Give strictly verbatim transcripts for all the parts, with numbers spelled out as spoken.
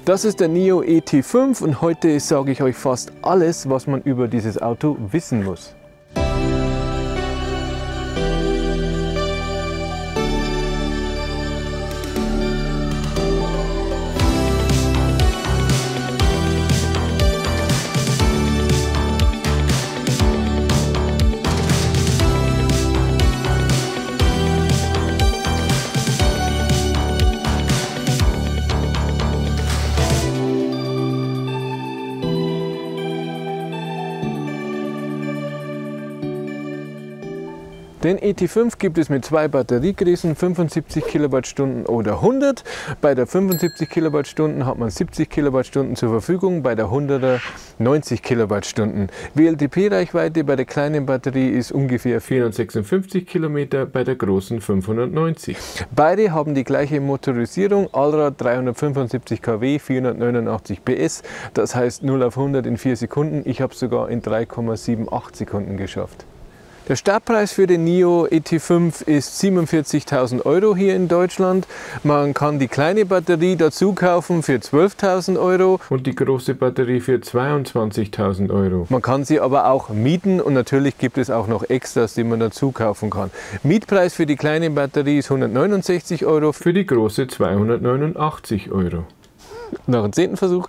Das ist der NIO E T fünf und heute sage ich euch fast alles, was man über dieses Auto wissen muss. Den E T fünf gibt es mit zwei Batteriegrößen, fünfundsiebzig Kilowattstunden oder hundert. Bei der fünfundsiebzig Kilowattstunden hat man siebzig Kilowattstunden zur Verfügung, bei der hunderter neunzig Kilowattstunden. W L T P-Reichweite bei der kleinen Batterie ist ungefähr vierhundertsechsundfünfzig Kilometer, bei der großen fünfhundertneunzig. Beide haben die gleiche Motorisierung, Allrad dreihundertfünfundsiebzig Kilowatt, vierhundertneunundachtzig P S, das heißt null auf hundert in vier Sekunden. Ich habe es sogar in drei Komma achtundsiebzig Sekunden geschafft. Der Startpreis für den NIO E T fünf ist siebenundvierzigtausend Euro hier in Deutschland. Man kann die kleine Batterie dazu kaufen für zwölftausend Euro und die große Batterie für zweiundzwanzigtausend Euro. Man kann sie aber auch mieten und natürlich gibt es auch noch Extras, die man dazu kaufen kann. Mietpreis für die kleine Batterie ist hundertneunundsechzig Euro, für die große zweihundertneunundachtzig Euro. Noch ein zehnten Versuch.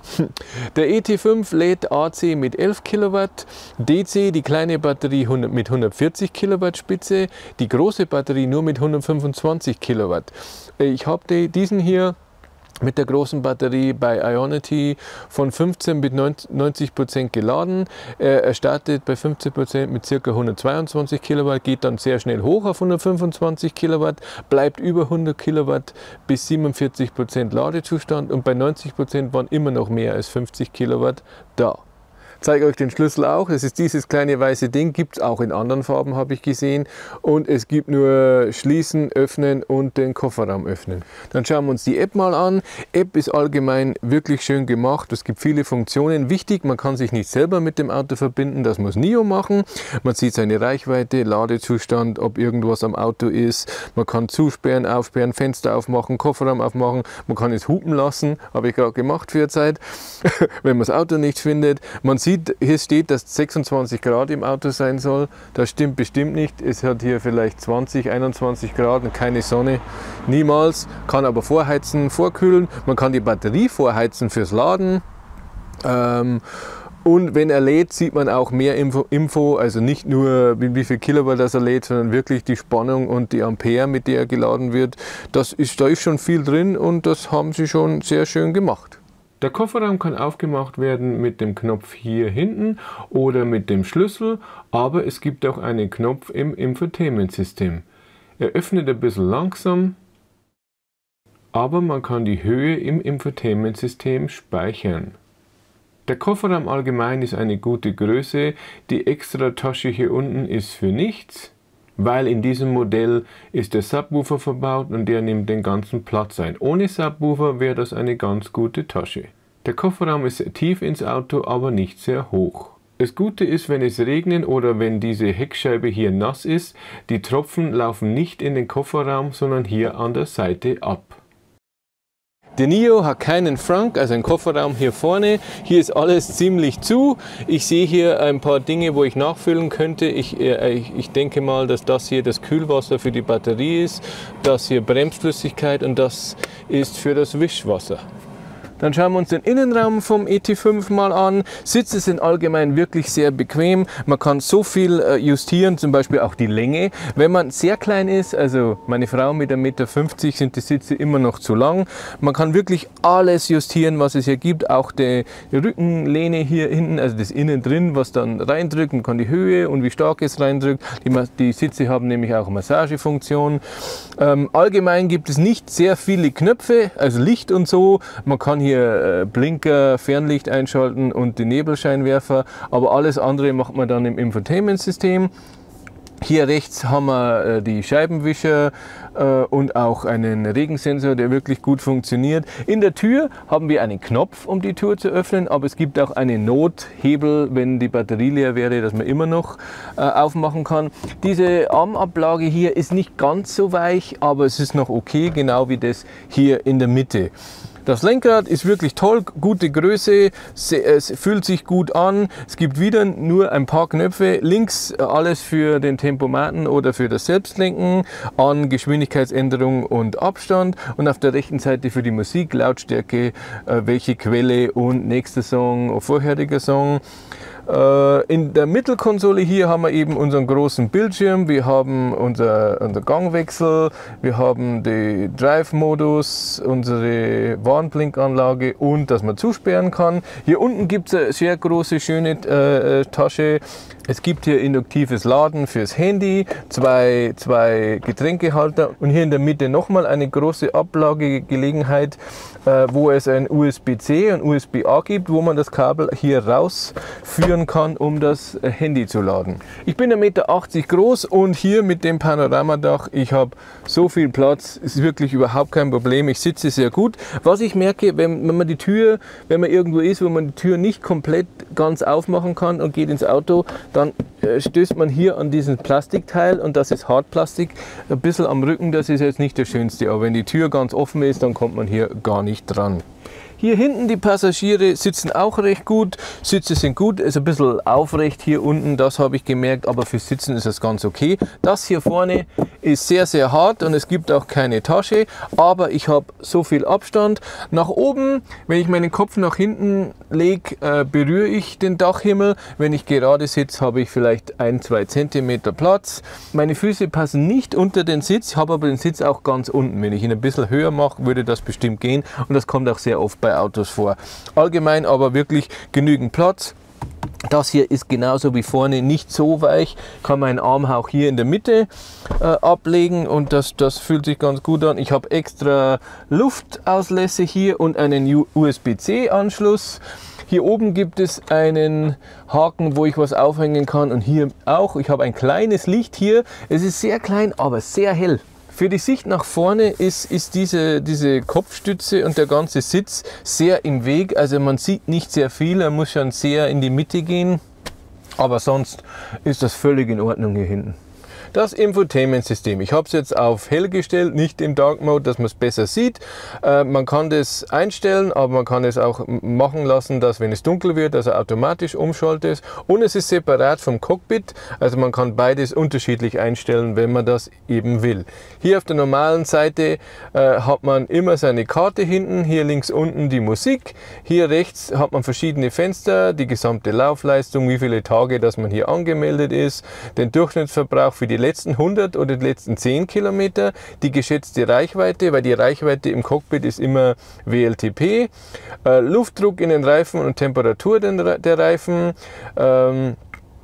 Der E T fünf lädt A C mit elf Kilowatt, D C die kleine Batterie mit hundertvierzig Kilowatt Spitze, die große Batterie nur mit hundertfünfundzwanzig Kilowatt. Ich habe diesen hier mit der großen Batterie bei Ionity von fünfzehn bis neunzig Prozent geladen. Er startet bei fünfzehn Prozent mit ca. hundertzweiundzwanzig Kilowatt, geht dann sehr schnell hoch auf hundertfünfundzwanzig Kilowatt, bleibt über hundert Kilowatt bis siebenundvierzig Prozent Ladezustand und bei neunzig Prozent waren immer noch mehr als fünfzig Kilowatt da. Ich zeige euch den Schlüssel auch. Das ist dieses kleine weiße Ding, gibt es auch in anderen Farben, habe ich gesehen. Und es gibt nur Schließen, Öffnen und den Kofferraum öffnen. Dann schauen wir uns die App mal an. App ist allgemein wirklich schön gemacht. Es gibt viele Funktionen. Wichtig, man kann sich nicht selber mit dem Auto verbinden. Das muss NIO machen. Man sieht seine Reichweite, Ladezustand, ob irgendwas am Auto ist. Man kann zusperren, aufsperren, Fenster aufmachen, Kofferraum aufmachen. Man kann es hupen lassen. Habe ich gerade gemacht für eine Zeit, wenn man das Auto nicht findet. Man sieht, hier steht, dass sechsundzwanzig Grad im Auto sein soll. Das stimmt bestimmt nicht. Es hat hier vielleicht zwanzig, einundzwanzig Grad und keine Sonne. Niemals. Kann aber vorheizen, vorkühlen. Man kann die Batterie vorheizen fürs Laden. Ähm, und wenn er lädt, sieht man auch mehr Info, Info, also nicht nur wie viel Kilowatt das er lädt, sondern wirklich die Spannung und die Ampere, mit der er geladen wird. Das ist, da ist schon viel drin und das haben sie schon sehr schön gemacht. Der Kofferraum kann aufgemacht werden mit dem Knopf hier hinten oder mit dem Schlüssel, aber es gibt auch einen Knopf im Infotainment-System. Er öffnet ein bisschen langsam, aber man kann die Höhe im Infotainment-System speichern. Der Kofferraum allgemein ist eine gute Größe, die extra Tasche hier unten ist für nichts, weil in diesem Modell ist der Subwoofer verbaut und der nimmt den ganzen Platz ein. Ohne Subwoofer wäre das eine ganz gute Tasche. Der Kofferraum ist sehr tief ins Auto, aber nicht sehr hoch. Das Gute ist, wenn es regnet oder wenn diese Heckscheibe hier nass ist, die Tropfen laufen nicht in den Kofferraum, sondern hier an der Seite ab. Der NIO hat keinen Frunk, also einen Kofferraum hier vorne. Hier ist alles ziemlich zu. Ich sehe hier ein paar Dinge, wo ich nachfüllen könnte. Ich, äh, ich, ich denke mal, dass das hier das Kühlwasser für die Batterie ist, das hier Bremsflüssigkeit und das ist für das Wischwasser. Dann schauen wir uns den Innenraum vom E T fünf mal an. Sitze sind allgemein wirklich sehr bequem. Man kann so viel äh, justieren, zum Beispiel auch die Länge. Wenn man sehr klein ist, also meine Frau mit einem Meter fünfzig, sind die Sitze immer noch zu lang. Man kann wirklich alles justieren, was es hier gibt. Auch die Rückenlehne hier hinten, also das innen drin, was dann reindrückt. Man kann die Höhe und wie stark es reindrückt. Die, die Sitze haben nämlich auch Massagefunktion. Ähm, allgemein gibt es nicht sehr viele Knöpfe, also Licht und so. Man kann hier Blinker, Fernlicht einschalten und die Nebelscheinwerfer, aber alles andere macht man dann im Infotainment-System. Hier rechts haben wir die Scheibenwischer und auch einen Regensensor, der wirklich gut funktioniert. In der Tür haben wir einen Knopf, um die Tür zu öffnen, aber es gibt auch einen Nothebel, wenn die Batterie leer wäre, dass man immer noch aufmachen kann. Diese Armablage hier ist nicht ganz so weich, aber es ist noch okay, genau wie das hier in der Mitte. Das Lenkrad ist wirklich toll, gute Größe, es fühlt sich gut an. Es gibt wieder nur ein paar Knöpfe. Links alles für den Tempomaten oder für das Selbstlenken, an Geschwindigkeitsänderung und Abstand. Und auf der rechten Seite für die Musik, Lautstärke, welche Quelle und nächster Song, vorheriger Song. In der Mittelkonsole hier haben wir eben unseren großen Bildschirm, wir haben unser, unser Gangwechsel, wir haben den Drive-Modus, unsere Warnblinkanlage und dass man zusperren kann. Hier unten gibt es eine sehr große, schöne äh, Tasche. Es gibt hier induktives Laden fürs Handy, zwei, zwei Getränkehalter und hier in der Mitte nochmal eine große Ablagegelegenheit, äh, wo es ein U S B C und U S B A gibt, wo man das Kabel hier rausführen kann, um das Handy zu laden. Ich bin ein Meter achtzig groß und hier mit dem Panoramadach, ich habe so viel Platz, ist wirklich überhaupt kein Problem. Ich sitze sehr gut. Was ich merke, wenn, wenn man die Tür, wenn man irgendwo ist, wo man die Tür nicht komplett ganz aufmachen kann und geht ins Auto, dann stößt man hier an diesen Plastikteil und das ist Hartplastik, ein bisschen am Rücken, das ist jetzt nicht das Schönste, aber wenn die Tür ganz offen ist, dann kommt man hier gar nicht dran. Hier hinten die Passagiere sitzen auch recht gut, Sitze sind gut, ist ein bisschen aufrecht hier unten, das habe ich gemerkt, aber für Sitzen ist es ganz okay. Das hier vorne ist sehr, sehr hart und es gibt auch keine Tasche, aber ich habe so viel Abstand. Nach oben, wenn ich meinen Kopf nach hinten lege, äh, berühre ich den Dachhimmel. Wenn ich gerade sitze, habe ich vielleicht ein, zwei Zentimeter Platz. Meine Füße passen nicht unter den Sitz, habe aber den Sitz auch ganz unten. Wenn ich ihn ein bisschen höher mache, würde das bestimmt gehen und das kommt auch sehr oft bei Autos vor. Allgemein aber wirklich genügend Platz. Das hier ist genauso wie vorne nicht so weich, kann meinen Arm auch hier in der Mitte äh, ablegen und das, das fühlt sich ganz gut an. Ich habe extra Luftauslässe hier und einen U S B C Anschluss. Hier oben gibt es einen Haken, wo ich was aufhängen kann und hier auch. Ich habe ein kleines Licht hier. Es ist sehr klein, aber sehr hell. Für die Sicht nach vorne ist, ist diese, diese Kopfstütze und der ganze Sitz sehr im Weg. Also man sieht nicht sehr viel, er muss schon sehr in die Mitte gehen. Aber sonst ist das völlig in Ordnung hier hinten. Das Infotainment-System. Ich habe es jetzt auf hell gestellt, nicht im Dark Mode, dass man es besser sieht. Äh, man kann das einstellen, aber man kann es auch machen lassen, dass wenn es dunkel wird, dass er automatisch umschaltet. Und es ist separat vom Cockpit, also man kann beides unterschiedlich einstellen, wenn man das eben will. Hier auf der normalen Seite äh, hat man immer seine Karte hinten, hier links unten die Musik, hier rechts hat man verschiedene Fenster, die gesamte Laufleistung, wie viele Tage, dass man hier angemeldet ist, den Durchschnittsverbrauch für die letzten hundert oder die letzten zehn Kilometer, die geschätzte Reichweite, weil die Reichweite im Cockpit ist immer W L T P, äh, Luftdruck in den Reifen und Temperatur der Reifen, ähm,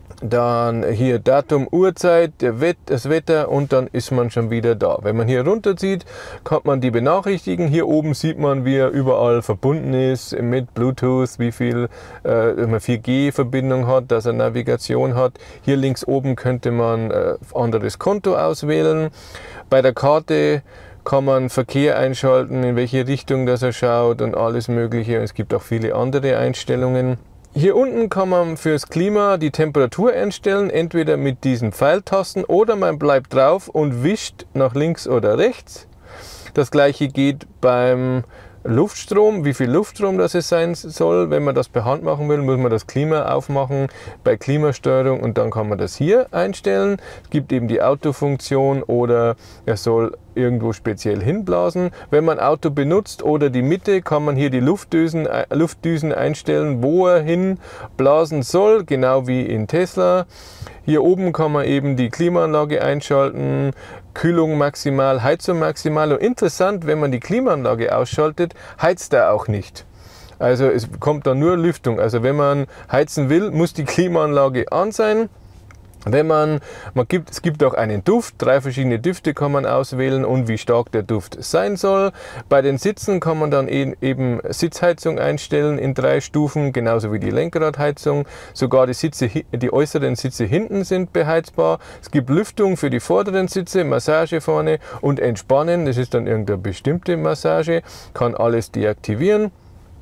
dann hier Datum, Uhrzeit, der Wett, das Wetter und dann ist man schon wieder da. Wenn man hier runterzieht, kann man die benachrichtigen. Hier oben sieht man, wie er überall verbunden ist mit Bluetooth, wie viel äh, vier G Verbindung hat, dass er Navigation hat. Hier links oben könnte man äh, anderes Konto auswählen. Bei der Karte kann man Verkehr einschalten, in welche Richtung das er schaut und alles Mögliche. Es gibt auch viele andere Einstellungen. Hier unten kann man fürs Klima die Temperatur einstellen, entweder mit diesen Pfeiltasten oder man bleibt drauf und wischt nach links oder rechts. Das gleiche geht beim Luftstrom, wie viel Luftstrom das es sein soll. Wenn man das per Hand machen will, muss man das Klima aufmachen bei Klimasteuerung und dann kann man das hier einstellen. Es gibt eben die Autofunktion oder er soll irgendwo speziell hinblasen. Wenn man Auto benutzt oder die Mitte, kann man hier die Luftdüsen, Luftdüsen einstellen, wo er hinblasen soll, genau wie in Tesla. Hier oben kann man eben die Klimaanlage einschalten, Kühlung maximal, Heizung maximal. Und interessant, wenn man die Klimaanlage ausschaltet, heizt er auch nicht. Also es kommt dann nur Lüftung. Also wenn man heizen will, muss die Klimaanlage an sein. Wenn man, man gibt, es gibt auch einen Duft, drei verschiedene Düfte kann man auswählen und wie stark der Duft sein soll. Bei den Sitzen kann man dann eben Sitzheizung einstellen in drei Stufen, genauso wie die Lenkradheizung. Sogar die Sitze, die äußeren Sitze hinten sind beheizbar. Es gibt Lüftung für die vorderen Sitze, Massage vorne und Entspannen. Das ist dann irgendeine bestimmte Massage, kann alles deaktivieren.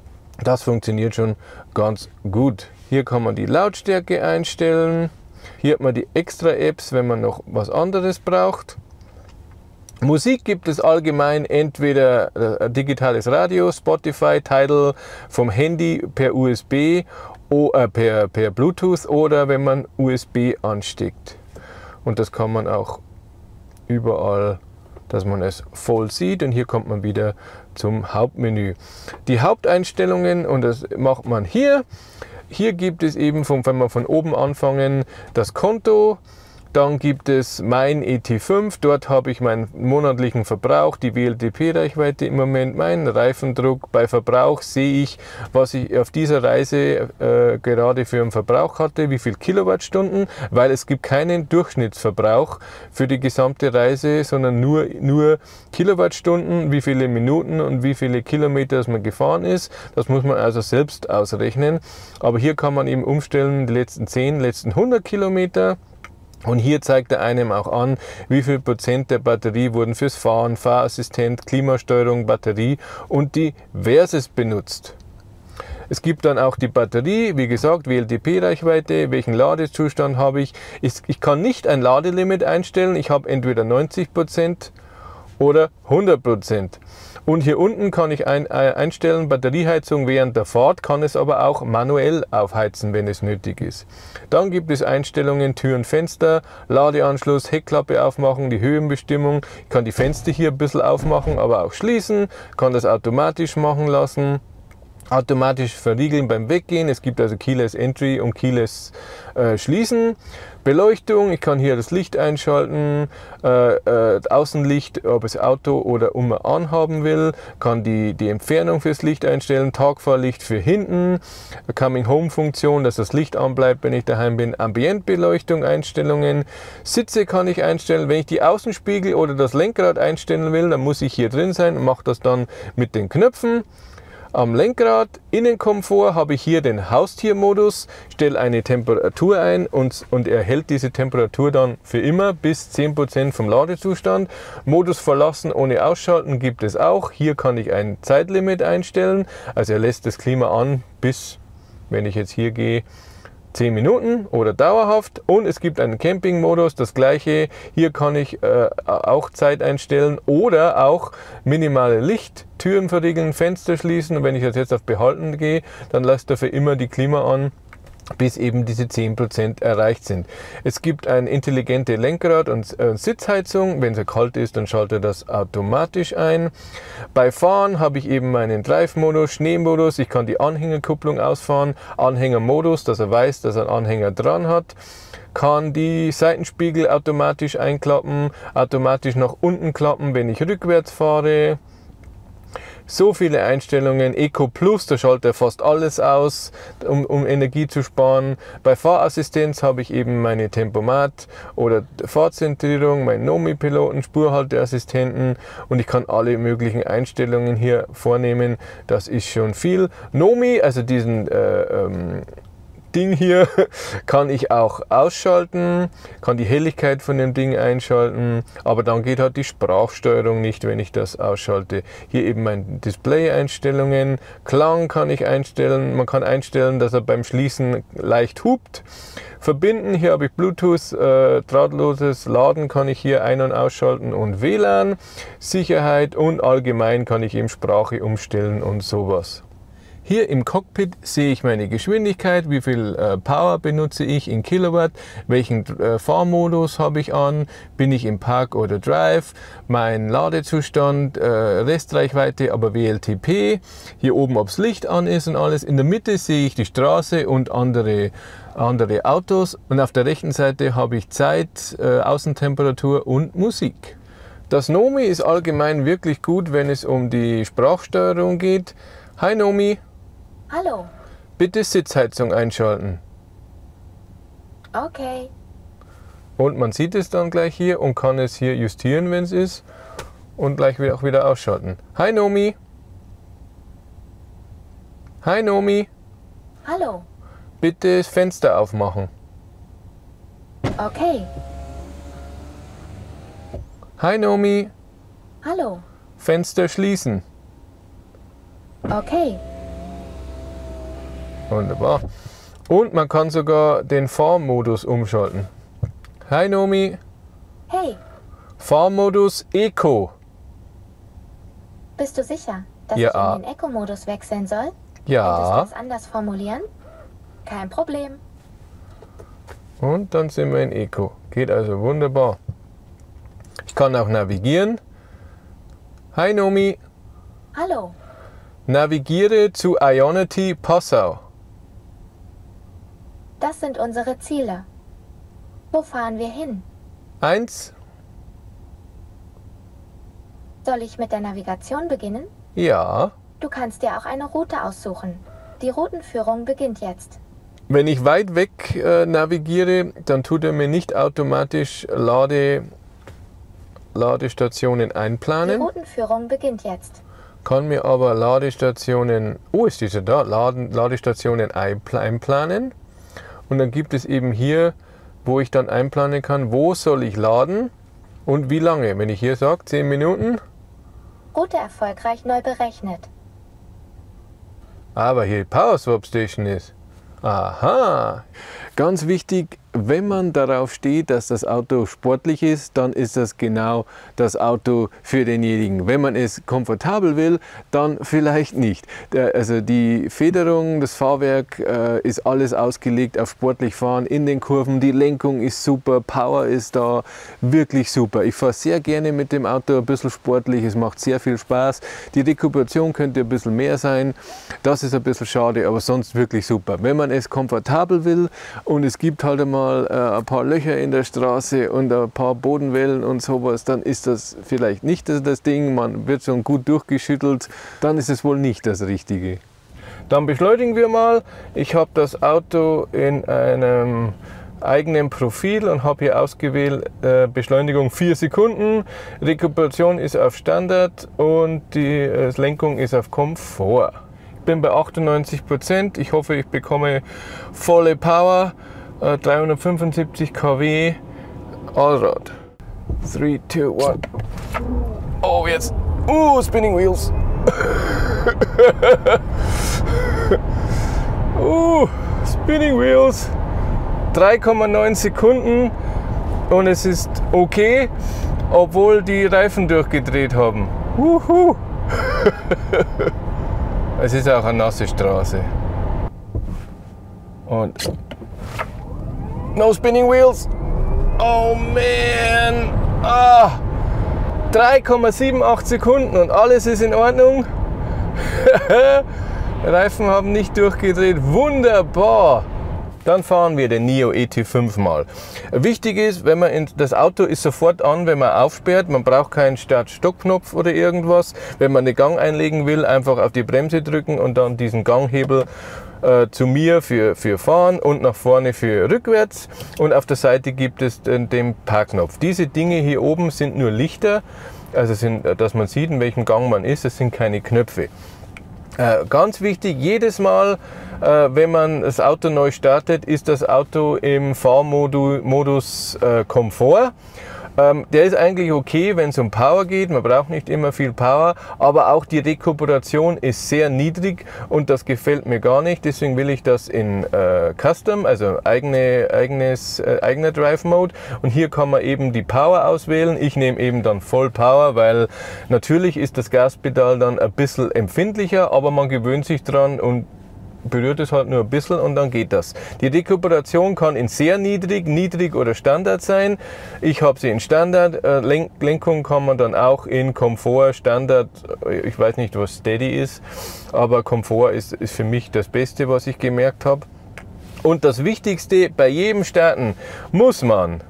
Das funktioniert schon ganz gut. Hier kann man die Lautstärke einstellen. Hier hat man die Extra-Apps, wenn man noch was anderes braucht. Musik gibt es allgemein entweder äh, digitales Radio, Spotify, Tidal vom Handy per U S B, o, äh, per, per Bluetooth oder wenn man U S B ansteckt. Und das kann man auch überall, dass man es voll sieht. Und hier kommt man wieder zum Hauptmenü. Die Haupteinstellungen, und das macht man hier. Hier gibt es eben, vom, wenn wir von oben anfangen, das Konto. Dann gibt es mein E T fünf, dort habe ich meinen monatlichen Verbrauch, die W L T P-Reichweite im Moment, meinen Reifendruck. Bei Verbrauch sehe ich, was ich auf dieser Reise äh, gerade für einen Verbrauch hatte, wie viel Kilowattstunden, weil es gibt keinen Durchschnittsverbrauch für die gesamte Reise, sondern nur, nur Kilowattstunden, wie viele Minuten und wie viele Kilometer man gefahren ist. Das muss man also selbst ausrechnen. Aber hier kann man eben umstellen, die letzten zehn, letzten hundert Kilometer. Und hier zeigt er einem auch an, wie viel Prozent der Batterie wurden fürs Fahren, Fahrassistent, Klimasteuerung, Batterie und diverses benutzt. Es gibt dann auch die Batterie, wie gesagt, W L T P-Reichweite, welchen Ladezustand habe ich. Ich kann nicht ein Ladelimit einstellen, ich habe entweder neunzig Prozent oder hundert Prozent. Und hier unten kann ich ein, äh, einstellen, Batterieheizung während der Fahrt, kann es aber auch manuell aufheizen, wenn es nötig ist. Dann gibt es Einstellungen, Türen, Fenster, Ladeanschluss, Heckklappe aufmachen, die Höhenbestimmung. Ich kann die Fenster hier ein bisschen aufmachen, aber auch schließen, kann das automatisch machen lassen. Automatisch verriegeln beim Weggehen. Es gibt also Keyless Entry und Keyless äh, Schließen. Beleuchtung, ich kann hier das Licht einschalten, äh, äh, Außenlicht, ob es Auto oder um anhaben will, kann die, die Entfernung fürs Licht einstellen, Tagfahrlicht für hinten, Coming Home Funktion, dass das Licht anbleibt, wenn ich daheim bin, Ambientbeleuchtung, Einstellungen, Sitze kann ich einstellen, wenn ich die Außenspiegel oder das Lenkrad einstellen will, dann muss ich hier drin sein und mache das dann mit den Knöpfen. Am Lenkrad, Innenkomfort, habe ich hier den Haustiermodus, stelle eine Temperatur ein und, und er hält diese Temperatur dann für immer bis zehn Prozent vom Ladezustand. Modus verlassen ohne ausschalten gibt es auch. Hier kann ich ein Zeitlimit einstellen, also er lässt das Klima an bis, wenn ich jetzt hier gehe, zehn Minuten oder dauerhaft, und es gibt einen Camping-Modus, das gleiche. Hier kann ich äh, auch Zeit einstellen oder auch minimale Licht, Türen verriegeln, Fenster schließen, und wenn ich jetzt auf Behalten gehe, dann lässt er für immer die Klima an, bis eben diese zehn Prozent erreicht sind. Es gibt eine intelligente Lenkrad- und Sitzheizung. Wenn es kalt ist, dann schaltet er das automatisch ein. Bei Fahren habe ich eben meinen Drive-Modus, Schneemodus. Ich kann die Anhängerkupplung ausfahren, Anhängermodus, dass er weiß, dass er einen Anhänger dran hat. Kann die Seitenspiegel automatisch einklappen, automatisch nach unten klappen, wenn ich rückwärts fahre. So viele Einstellungen. Eco Plus, da schaltet er fast alles aus, um, um Energie zu sparen. Bei Fahrassistenz habe ich eben meine Tempomat oder Fahrzentrierung, meinen Nomi-Piloten, Spurhalteassistenten, und ich kann alle möglichen Einstellungen hier vornehmen. Das ist schon viel. Nomi, also diesen äh, ähm, Ding hier, kann ich auch ausschalten, kann die Helligkeit von dem Ding einschalten, aber dann geht halt die Sprachsteuerung nicht, wenn ich das ausschalte. Hier eben meine Display-Einstellungen, Klang kann ich einstellen, man kann einstellen, dass er beim Schließen leicht hupt. Verbinden, hier habe ich Bluetooth, äh, drahtloses Laden kann ich hier ein- und ausschalten, und W L A N, Sicherheit, und allgemein kann ich eben Sprache umstellen und sowas. Hier im Cockpit sehe ich meine Geschwindigkeit, wie viel äh, Power benutze ich in Kilowatt, welchen äh, Fahrmodus habe ich an, bin ich im Park oder Drive, mein Ladezustand, äh, Restreichweite, aber W L T P, hier oben ob das Licht an ist und alles. In der Mitte sehe ich die Straße und andere, andere Autos, und auf der rechten Seite habe ich Zeit, äh, Außentemperatur und Musik. Das Nomi ist allgemein wirklich gut, wenn es um die Sprachsteuerung geht. Hi Nomi. Hallo. Bitte Sitzheizung einschalten. Okay. Und man sieht es dann gleich hier und kann es hier justieren, wenn es ist, und gleich wieder auch wieder ausschalten. Hi Nomi. Hi Nomi. Hallo. Bitte das Fenster aufmachen. Okay. Hi Nomi. Hallo. Fenster schließen. Okay. Wunderbar. Und man kann sogar den Fahrmodus umschalten. Hi Nomi. Hey. Fahrmodus Eco. Bist du sicher, dass Ja. ich in den Eco-Modus wechseln soll? Ja. Könntest du das anders formulieren? Kein Problem. Und dann sind wir in Eco. Geht also wunderbar. Ich kann auch navigieren. Hi Nomi. Hallo. Navigiere zu Ionity Passau. Das sind unsere Ziele. Wo fahren wir hin? Eins. Soll ich mit der Navigation beginnen? Ja. Du kannst dir auch eine Route aussuchen. Die Routenführung beginnt jetzt. Wenn ich weit weg äh, navigiere, dann tut er mir nicht automatisch Lade, Ladestationen Die einplanen. Routenführung beginnt jetzt. Kann mir aber Ladestationen, oh ist diese da, Laden, Ladestationen einpla- einplanen. Und dann gibt es eben hier, wo ich dann einplanen kann, wo soll ich laden und wie lange. Wenn ich hier sage, zehn Minuten, Route erfolgreich neu berechnet. aber hier Power Swap Station ist. Aha! Ganz wichtig, wenn man darauf steht, dass das Auto sportlich ist, dann ist das genau das Auto für denjenigen. Wenn man es komfortabel will, dann vielleicht nicht. Der, also die Federung, das Fahrwerk äh, ist alles ausgelegt auf sportlich fahren in den Kurven. Die Lenkung ist super, Power ist da, wirklich super. Ich fahre sehr gerne mit dem Auto, ein bisschen sportlich, es macht sehr viel Spaß. Die Rekuperation könnte ein bisschen mehr sein, das ist ein bisschen schade, aber sonst wirklich super. Wenn man es komfortabel will und es gibt halt einmal äh, ein paar Löcher in der Straße und ein paar Bodenwellen und sowas, dann ist das vielleicht nicht das, das Ding, man wird schon gut durchgeschüttelt, dann ist es wohl nicht das Richtige. Dann beschleunigen wir mal. Ich habe das Auto in einem eigenen Profil und habe hier ausgewählt äh, Beschleunigung vier Sekunden, Rekuperation ist auf Standard und die äh, Lenkung ist auf Komfort. Ich bin bei achtundneunzig Prozent, ich hoffe ich bekomme volle Power, äh, dreihundertfünfundsiebzig Kilowatt Allrad. drei, zwei, eins. Oh jetzt, uh, Spinning Wheels. uh, Spinning Wheels. drei Komma neun Sekunden und es ist okay, obwohl die Reifen durchgedreht haben. Uhu. Es ist auch eine nasse Straße. Und no spinning wheels. Oh man. Ah. drei Komma achtundsiebzig Sekunden und alles ist in Ordnung. Reifen haben nicht durchgedreht. Wunderbar. Dann fahren wir den Nio E T fünf mal. Wichtig ist, wenn man in, das Auto ist sofort an, wenn man aufsperrt. Man braucht keinen Start-Stopp-Knopf oder irgendwas. Wenn man den Gang einlegen will, einfach auf die Bremse drücken und dann diesen Ganghebel äh, zu mir für, für Fahren und nach vorne für rückwärts. Und auf der Seite gibt es den, den Parkknopf. Diese Dinge hier oben sind nur Lichter, also sind, dass man sieht, in welchem Gang man ist. Das sind keine Knöpfe. Äh, ganz wichtig, jedes Mal, äh, wenn man das Auto neu startet, ist das Auto im Fahrmodus äh, Komfort. Ähm, der ist eigentlich okay, wenn es um Power geht, man braucht nicht immer viel Power, aber auch die Rekuperation ist sehr niedrig und das gefällt mir gar nicht, deswegen will ich das in äh, Custom, also eigene, eigenes, äh, eigener Drive Mode, und hier kann man eben die Power auswählen. Ich nehme eben dann Voll Power, weil natürlich ist das Gaspedal dann ein bisschen empfindlicher, aber man gewöhnt sich dran und berührt es halt nur ein bisschen und dann geht das. Die Rekuperation kann in sehr niedrig, niedrig oder Standard sein. Ich habe sie in Standard. Lenk Lenkung kann man dann auch in Komfort, Standard, ich weiß nicht, was Steady ist, aber Komfort ist, ist für mich das Beste, was ich gemerkt habe. Und das Wichtigste, bei jedem Starten muss man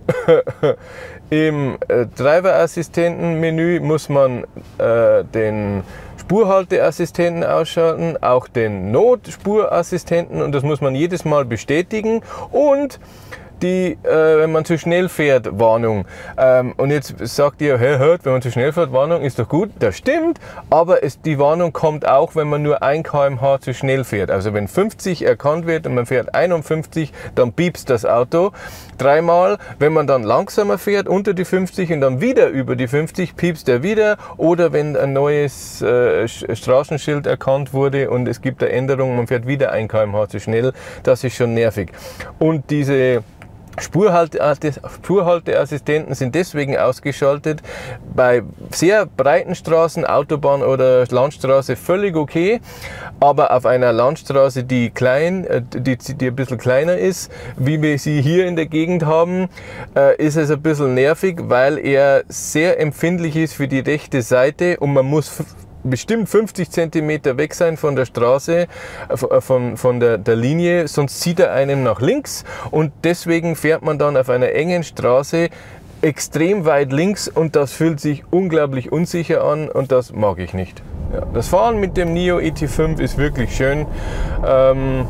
im äh, Driver-Assistenten-Menü muss man äh, den Spurhalteassistenten ausschalten, auch den Notspurassistenten, und das muss man jedes Mal bestätigen, und die, äh, wenn man zu schnell fährt, Warnung. Ähm, und jetzt sagt ihr, hey, hört, wenn man zu schnell fährt, Warnung, ist doch gut. Das stimmt, aber es, die Warnung kommt auch, wenn man nur ein Kilometer pro Stunde zu schnell fährt. Also wenn fünfzig erkannt wird und man fährt einundfünfzig, dann piepst das Auto dreimal. Wenn man dann langsamer fährt, unter die fünfzig und dann wieder über die fünfzig, piepst er wieder. Oder wenn ein neues äh, Straßenschild erkannt wurde und es gibt eine Änderung, man fährt wieder ein Kilometer pro Stunde zu schnell, das ist schon nervig. Und diese Spurhalte, Spurhalteassistenten sind deswegen ausgeschaltet. Bei sehr breiten Straßen, Autobahn oder Landstraße völlig okay, aber auf einer Landstraße, die klein, die, die ein bisschen kleiner ist, wie wir sie hier in der Gegend haben, ist es ein bisschen nervig, weil er sehr empfindlich ist für die rechte Seite und man muss bestimmt fünfzig Zentimeter weg sein von der Straße, von, von der, der Linie, sonst zieht er einen nach links und deswegen fährt man dann auf einer engen Straße extrem weit links und das fühlt sich unglaublich unsicher an und das mag ich nicht. Ja, das Fahren mit dem Nio E T fünf ist wirklich schön. Ähm,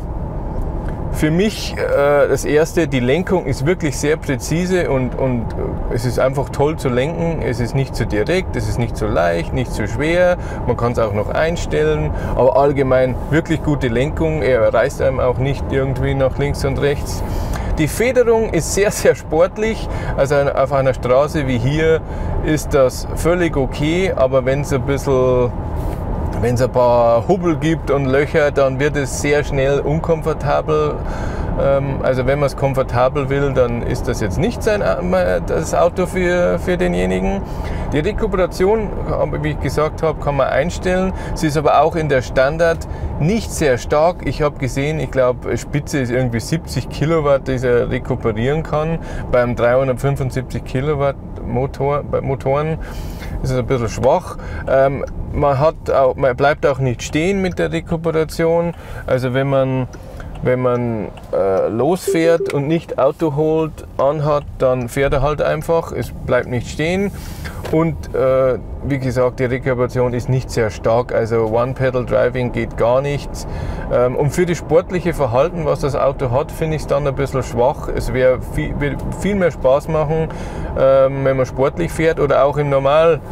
Für mich äh, das erste, die Lenkung ist wirklich sehr präzise und, und es ist einfach toll zu lenken. Es ist nicht zu direkt, es ist nicht zu leicht, nicht zu schwer. Man kann es auch noch einstellen, aber allgemein wirklich gute Lenkung. Er reißt einem auch nicht irgendwie nach links und rechts. Die Federung ist sehr, sehr sportlich. Also auf einer Straße wie hier ist das völlig okay, aber wenn es ein bisschen Wenn es ein paar Hubbel gibt und Löcher, dann wird es sehr schnell unkomfortabel. Also wenn man es komfortabel will, dann ist das jetzt nicht sein, das Auto für, für denjenigen. Die Rekuperation, wie ich gesagt habe, kann man einstellen. Sie ist aber auch in der Standard nicht sehr stark. Ich habe gesehen, ich glaube Spitze ist irgendwie siebzig Kilowatt, die er rekuperieren kann. Beim dreihundertfünfundsiebzig Kilowatt Motor, bei Motoren ist es ein bisschen schwach. Ähm, man, hat auch, man bleibt auch nicht stehen mit der Rekuperation. Also wenn man, wenn man äh, losfährt und nicht Auto holt, anhat, dann fährt er halt einfach. Es bleibt nicht stehen. Und äh, wie gesagt, die Rekuperation ist nicht sehr stark. Also One-Pedal-Driving geht gar nicht. Ähm, und für das sportliche Verhalten, was das Auto hat, finde ich es dann ein bisschen schwach. Es wäre viel, viel mehr Spaß machen, ähm, wenn man sportlich fährt oder auch im normal,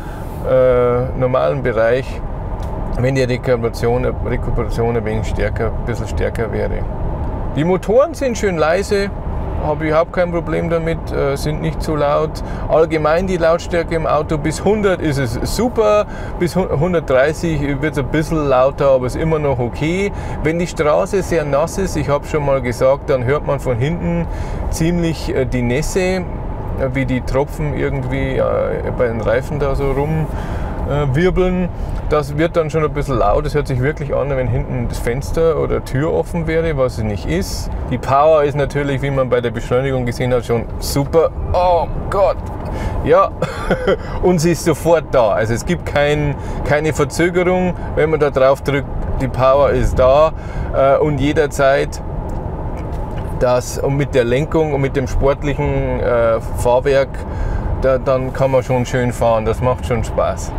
äh, normalen Bereich, wenn die Rekuperation, Rekuperation ein wenig stärker, ein bisschen stärker wäre. Die Motoren sind schön leise. Habe ich überhaupt kein Problem damit, äh, sind nicht zu laut. Allgemein die Lautstärke im Auto bis hundert ist es super, bis hundertdreißig wird es ein bisschen lauter, aber ist immer noch okay. Wenn die Straße sehr nass ist, ich habe schon mal gesagt, dann hört man von hinten ziemlich äh, die Nässe, äh, wie die Tropfen irgendwie äh, bei den Reifen da so rum äh, wirbeln. Das wird dann schon ein bisschen laut, es hört sich wirklich an, wenn hinten das Fenster oder Tür offen wäre, was es nicht ist. Die Power ist natürlich, wie man bei der Beschleunigung gesehen hat, schon super. Oh Gott! Ja, und sie ist sofort da. Also es gibt kein, keine Verzögerung, wenn man da drauf drückt, die Power ist da äh, und jederzeit. Das, und mit der Lenkung und mit dem sportlichen äh, Fahrwerk, da, dann kann man schon schön fahren, das macht schon Spaß.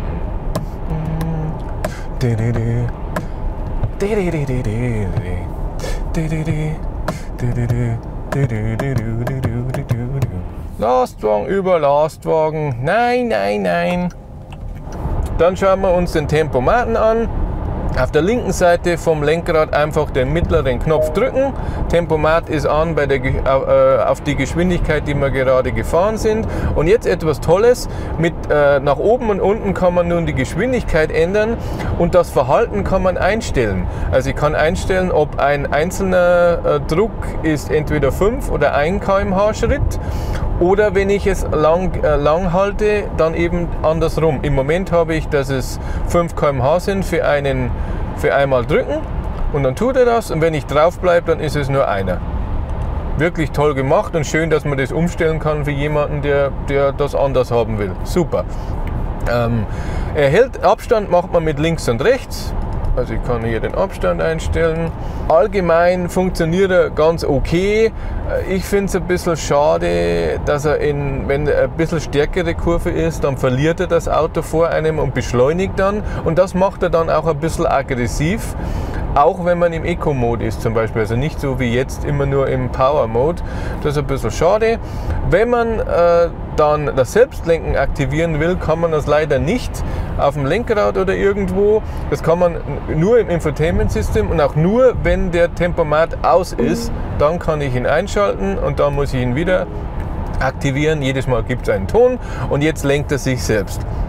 Lastwagen über Lastwagen, nein, nein, nein. Dann schauen wir uns den Tempomaten an. Auf der linken Seite vom Lenkrad einfach den mittleren Knopf drücken. Tempomat ist an bei der, äh, auf die Geschwindigkeit, die wir gerade gefahren sind. Und jetzt etwas Tolles, mit äh, nach oben und unten kann man nun die Geschwindigkeit ändern und das Verhalten kann man einstellen. Also ich kann einstellen, ob ein einzelner äh, Druck ist entweder fünf oder ein Kilometer pro Stunde Schritt. Oder wenn ich es lang, äh, lang halte, dann eben andersrum. Im Moment habe ich, dass es fünf Kilometer pro Stunde sind für, einen, für einmal drücken und dann tut er das und wenn ich drauf bleibe, dann ist es nur einer. Wirklich toll gemacht und schön, dass man das umstellen kann für jemanden, der, der das anders haben will. Super. Ähm, er hält Abstand, macht man mit links und rechts. Also ich kann hier den Abstand einstellen. Allgemein funktioniert er ganz okay. Ich finde es ein bisschen schade, dass er, in, wenn er ein bisschen stärkere Kurve ist, dann verliert er das Auto vor einem und beschleunigt dann. Und das macht er dann auch ein bisschen aggressiv. Auch wenn man im Eco-Mode ist zum Beispiel, also nicht so wie jetzt immer nur im Power-Mode. Das ist ein bisschen schade. Wenn man äh, dann das Selbstlenken aktivieren will, kann man das leider nicht auf dem Lenkrad oder irgendwo. Das kann man nur im Infotainment-System und auch nur, wenn der Tempomat aus ist, dann kann ich ihn einschalten und dann muss ich ihn wieder aktivieren. Jedes Mal gibt es einen Ton und jetzt lenkt er sich selbst.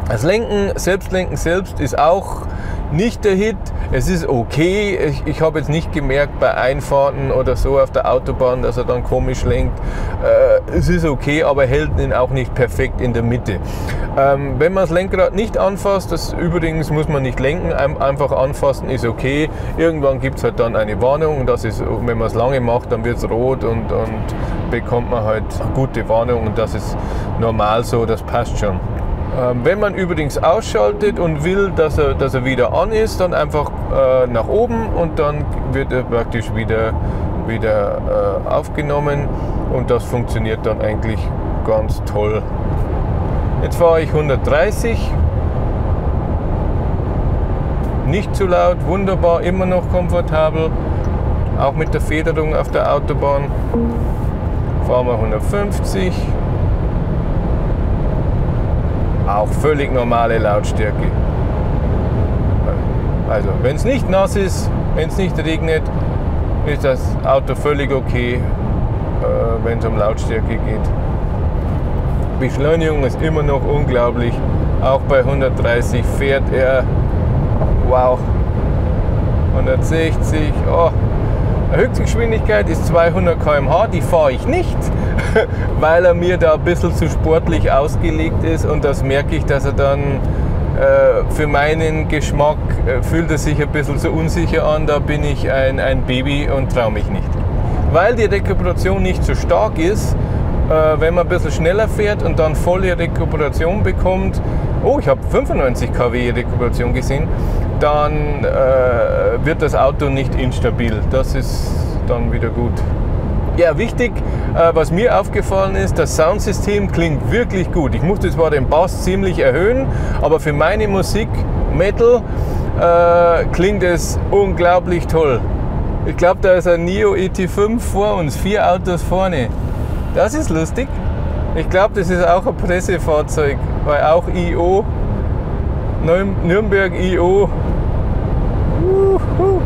Das Lenken, Selbstlenken selbst ist auch nicht der Hit. Es ist okay. Ich, ich habe jetzt nicht gemerkt bei Einfahrten oder so auf der Autobahn, dass er dann komisch lenkt. Äh, es ist okay, aber hält ihn auch nicht perfekt in der Mitte. Ähm, wenn man das Lenkrad nicht anfasst, das übrigens muss man nicht lenken, einfach anfassen ist okay. Irgendwann gibt es halt dann eine Warnung. Das ist, wenn man es lange macht, dann wird es rot und, und bekommt man halt gute Warnung. Und das ist normal so, das passt schon. Wenn man übrigens ausschaltet und will, dass er, dass er wieder an ist, dann einfach äh, nach oben und dann wird er praktisch wieder, wieder äh, aufgenommen und das funktioniert dann eigentlich ganz toll. Jetzt fahre ich hundertdreißig, nicht zu laut, wunderbar, immer noch komfortabel, auch mit der Federung auf der Autobahn. Fahren wir hundertfünfzig. Auch völlig normale Lautstärke. Also wenn es nicht nass ist, wenn es nicht regnet, ist das Auto völlig okay, äh, wenn es um Lautstärke geht. Beschleunigung ist immer noch unglaublich. Auch bei hundertdreißig fährt er, wow, hundertsechzig, oh. Höchstgeschwindigkeit ist zweihundert Kilometer pro Stunde, die fahre ich nicht, weil er mir da ein bisschen zu sportlich ausgelegt ist und das merke ich, dass er dann äh, für meinen Geschmack äh, fühlt er sich ein bisschen zu unsicher an, da bin ich ein, ein Baby und traue mich nicht. Weil die Rekuperation nicht so stark ist, äh, wenn man ein bisschen schneller fährt und dann volle Rekuperation bekommt, oh, ich habe fünfundneunzig Kilowatt Rekuperation gesehen, dann äh, wird das Auto nicht instabil. Das ist dann wieder gut. Ja, wichtig, äh, was mir aufgefallen ist, das Soundsystem klingt wirklich gut. Ich musste zwar den Bass ziemlich erhöhen, aber für meine Musik, Metal, äh, klingt es unglaublich toll. Ich glaube, da ist ein Nio E T fünf vor uns, vier Autos vorne. Das ist lustig. Ich glaube, das ist auch ein Pressefahrzeug, weil auch I O, Nürnberg I O. Uhu.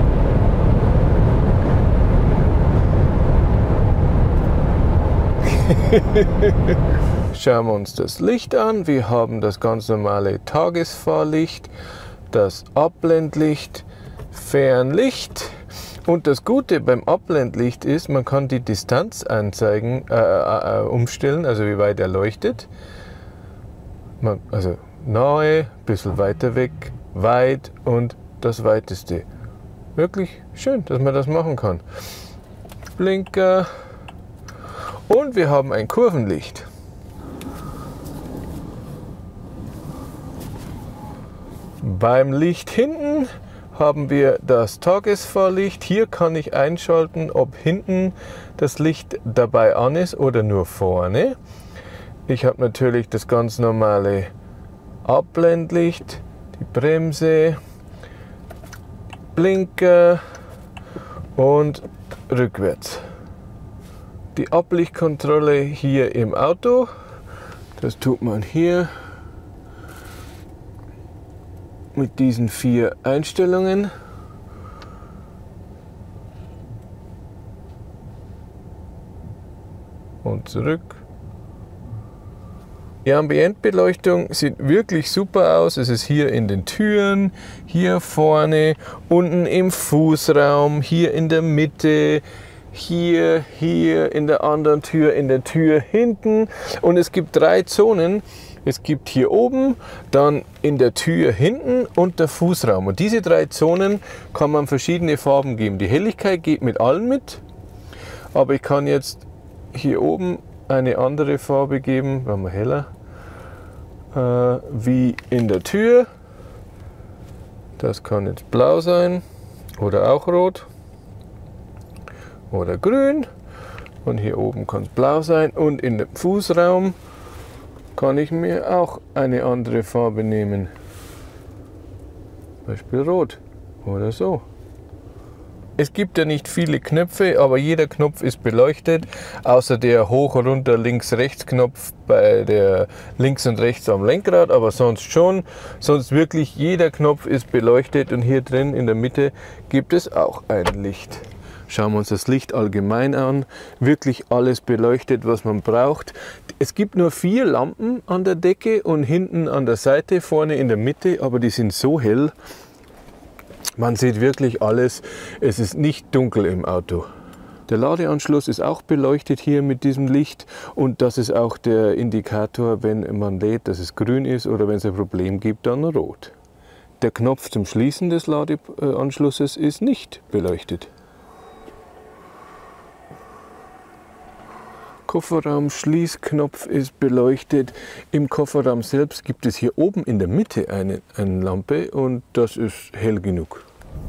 Schauen wir uns das Licht an. Wir haben das ganz normale Tagesfahrlicht, das Abblendlicht, Fernlicht. Und das Gute beim Abblendlicht ist, man kann die Distanz anzeigen, äh, äh, umstellen, also wie weit er leuchtet. Man, also nahe, ein bisschen weiter weg, weit und das weiteste. Wirklich schön, dass man das machen kann. Blinker und wir haben ein Kurvenlicht. Beim Licht hinten haben wir das Tagesfahrlicht. Hier kann ich einschalten, ob hinten das Licht dabei an ist oder nur vorne. Ich habe natürlich das ganz normale Abblendlicht, die Bremse, Blinker und rückwärts. Die Ablichtkontrolle hier im Auto, das tut man hier mit diesen vier Einstellungen. Und zurück. Die Ambientbeleuchtung sieht wirklich super aus. Es ist hier in den Türen, hier vorne, unten im Fußraum, hier in der Mitte, hier, hier in der anderen Tür, in der Tür hinten. Und es gibt drei Zonen. Es gibt hier oben, dann in der Tür hinten und der Fußraum. Und diese drei Zonen kann man verschiedene Farben geben. Die Helligkeit geht mit allen mit, aber ich kann jetzt hier oben eine andere Farbe geben, war mal heller, äh, wie in der Tür. Das kann jetzt blau sein oder auch rot oder grün. Und hier oben kann es blau sein. Und in dem Fußraum kann ich mir auch eine andere Farbe nehmen. Zum Beispiel rot oder so. Es gibt ja nicht viele Knöpfe, aber jeder Knopf ist beleuchtet, außer der Hoch-, Runter-, Links-, Rechts-Knopf bei der links und rechts am Lenkrad, aber sonst schon. Sonst wirklich jeder Knopf ist beleuchtet und hier drin in der Mitte gibt es auch ein Licht. Schauen wir uns das Licht allgemein an. Wirklich alles beleuchtet, was man braucht. Es gibt nur vier Lampen an der Decke und hinten an der Seite, vorne in der Mitte, aber die sind so hell, man sieht wirklich alles. Es ist nicht dunkel im Auto. Der Ladeanschluss ist auch beleuchtet hier mit diesem Licht und das ist auch der Indikator, wenn man lädt, dass es grün ist oder wenn es ein Problem gibt, dann rot. Der Knopf zum Schließen des Ladeanschlusses ist nicht beleuchtet. Kofferraum-Schließknopf ist beleuchtet. Im Kofferraum selbst gibt es hier oben in der Mitte eine, eine Lampe und das ist hell genug.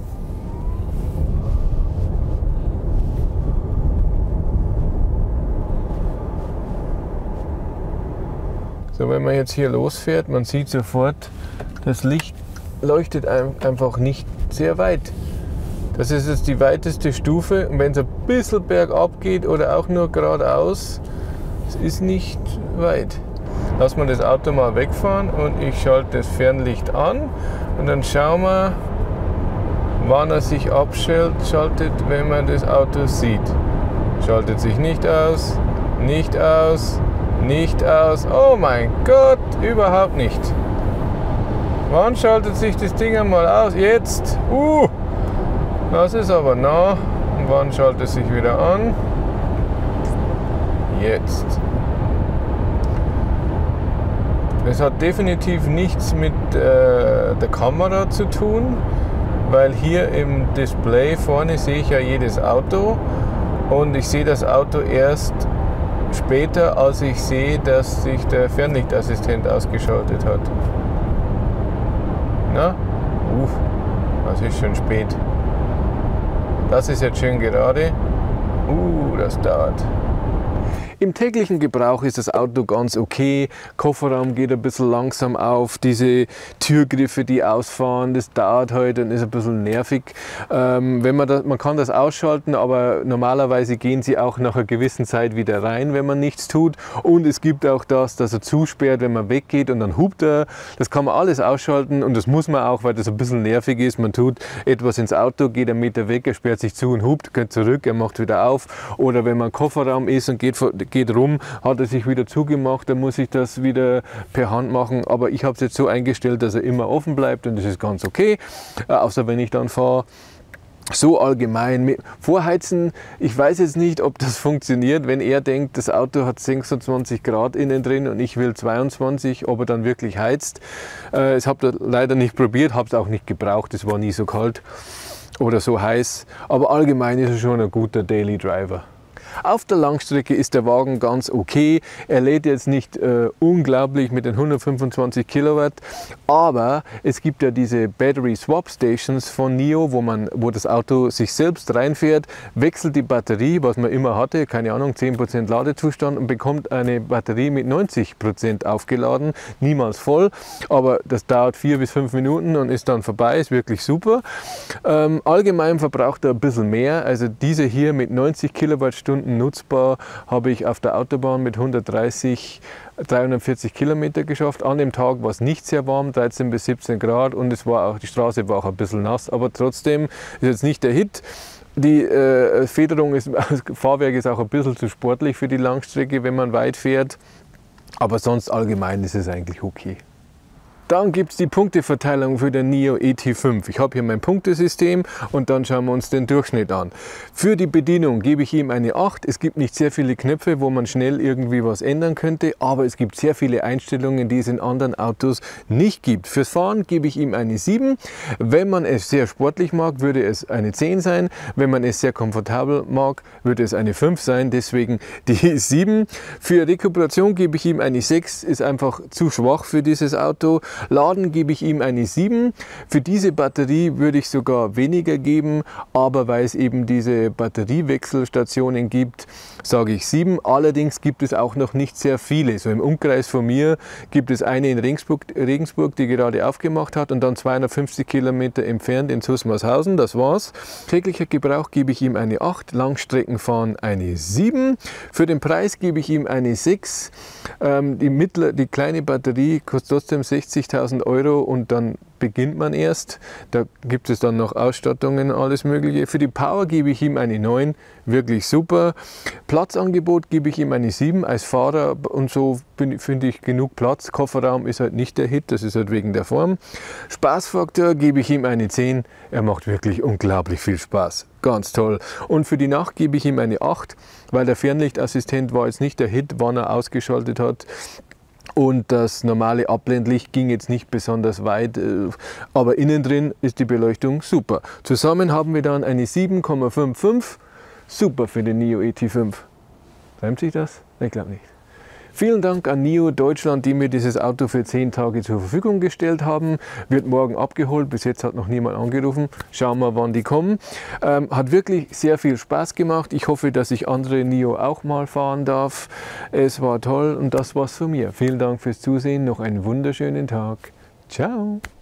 So, wenn man jetzt hier losfährt, man sieht sofort, das Licht leuchtet einfach nicht sehr weit. Das ist jetzt die weiteste Stufe und wenn es ein bisschen bergab geht oder auch nur geradeaus, es ist nicht weit. Lass mal das Auto mal wegfahren und ich schalte das Fernlicht an und dann schauen wir, wann er sich abschaltet, wenn man das Auto sieht. Schaltet sich nicht aus, nicht aus, nicht aus. Oh mein Gott, überhaupt nicht. Wann schaltet sich das Ding einmal aus? Jetzt. Uh, das ist aber nah. Und wann schaltet es sich wieder an? Jetzt. Es hat definitiv nichts mit äh, der Kamera zu tun, weil hier im Display vorne sehe ich ja jedes Auto und ich sehe das Auto erst später, als ich sehe, dass sich der Fernlichtassistent ausgeschaltet hat. Na? Uff, das ist schon spät. Das ist jetzt schön gerade. Uh, das dauert. Im täglichen Gebrauch ist das Auto ganz okay. Kofferraum geht ein bisschen langsam auf. Diese Türgriffe, die ausfahren, das dauert halt und ist ein bisschen nervig. Ähm, wenn man, das, man kann das ausschalten, aber normalerweise gehen sie auch nach einer gewissen Zeit wieder rein, wenn man nichts tut. Und es gibt auch das, dass er zusperrt, wenn man weggeht und dann hupt er. Das kann man alles ausschalten und das muss man auch, weil das ein bisschen nervig ist. Man tut etwas ins Auto, geht einen Meter weg, er sperrt sich zu und hupt, geht zurück, er macht wieder auf. Oder wenn man im Kofferraum ist und geht, geht rum, hat er sich wieder zugemacht, dann muss ich das wieder per Hand machen. Aber ich habe es jetzt so eingestellt, dass er immer offen bleibt und das ist ganz okay, äh, außer wenn ich dann fahre. So allgemein. Vorheizen, ich weiß jetzt nicht, ob das funktioniert, wenn er denkt, das Auto hat sechsundzwanzig Grad innen drin und ich will zweiundzwanzig, ob er dann wirklich heizt. Äh, das habe ich leider nicht probiert, habe es auch nicht gebraucht, es war nie so kalt oder so heiß. Aber allgemein ist es schon ein guter Daily Driver. Auf der Langstrecke ist der Wagen ganz okay. Er lädt jetzt nicht äh, unglaublich mit den hundertfünfundzwanzig Kilowatt, aber es gibt ja diese Battery Swap Stations von NIO, wo, man, wo das Auto sich selbst reinfährt, wechselt die Batterie, was man immer hatte, keine Ahnung, zehn Prozent Ladezustand und bekommt eine Batterie mit neunzig Prozent aufgeladen, niemals voll, aber das dauert vier bis fünf Minuten und ist dann vorbei, ist wirklich super. Ähm, allgemein verbraucht er ein bisschen mehr, also diese hier mit neunzig Kilowattstunden nutzbar habe ich auf der Autobahn mit hundertdreißig, dreihundertvierzig Kilometer geschafft. An dem Tag war es nicht sehr warm, dreizehn bis siebzehn Grad und es war auch, die Straße war auch ein bisschen nass, aber trotzdem ist jetzt nicht der Hit. Die äh, Federung, ist, das Fahrwerk ist auch ein bisschen zu sportlich für die Langstrecke, wenn man weit fährt, aber sonst allgemein ist es eigentlich okay. Dann gibt es die Punkteverteilung für den NIO E T fünf. Ich habe hier mein Punktesystem und dann schauen wir uns den Durchschnitt an. Für die Bedienung gebe ich ihm eine acht. Es gibt nicht sehr viele Knöpfe, wo man schnell irgendwie was ändern könnte, aber es gibt sehr viele Einstellungen, die es in anderen Autos nicht gibt. Fürs Fahren gebe ich ihm eine sieben. Wenn man es sehr sportlich mag, würde es eine zehn sein. Wenn man es sehr komfortabel mag, würde es eine fünf sein. Deswegen die sieben. Für Rekuperation gebe ich ihm eine sechs. Ist einfach zu schwach für dieses Auto. Laden gebe ich ihm eine sieben. Für diese Batterie würde ich sogar weniger geben, aber weil es eben diese Batteriewechselstationen gibt, sage ich sieben. Allerdings gibt es auch noch nicht sehr viele. So im Umkreis von mir gibt es eine in Regensburg, Regensburg die gerade aufgemacht hat und dann zweihundertfünfzig Kilometer entfernt in Zusmarshausen. Das war's. Täglicher Gebrauch gebe ich ihm eine acht, Langstreckenfahren eine sieben. Für den Preis gebe ich ihm eine sechs. Ähm, die, mittlere, die kleine Batterie kostet trotzdem sechzigtausend dreißigtausend Euro und dann beginnt man erst. Da gibt es dann noch Ausstattungen, alles Mögliche. Für die Power gebe ich ihm eine neun, wirklich super. Platzangebot gebe ich ihm eine sieben. Als Fahrer und so finde ich genug Platz. Kofferraum ist halt nicht der Hit, das ist halt wegen der Form. Spaßfaktor gebe ich ihm eine zehn. Er macht wirklich unglaublich viel Spaß. Ganz toll. Und für die Nacht gebe ich ihm eine acht, weil der Fernlichtassistent war jetzt nicht der Hit, wann er ausgeschaltet hat. Und das normale Abblendlicht ging jetzt nicht besonders weit, aber innen drin ist die Beleuchtung super. Zusammen haben wir dann eine sieben Komma fünfundfünfzig, super für den NIO E T fünf. Reimt sich das? Ich glaube nicht. Vielen Dank an NIO Deutschland, die mir dieses Auto für zehn Tage zur Verfügung gestellt haben. Wird morgen abgeholt, bis jetzt hat noch niemand angerufen. Schauen wir, wann die kommen. Ähm, hat wirklich sehr viel Spaß gemacht. Ich hoffe, dass ich andere NIO auch mal fahren darf. Es war toll und das war's von mir. Vielen Dank fürs Zusehen. Noch einen wunderschönen Tag. Ciao.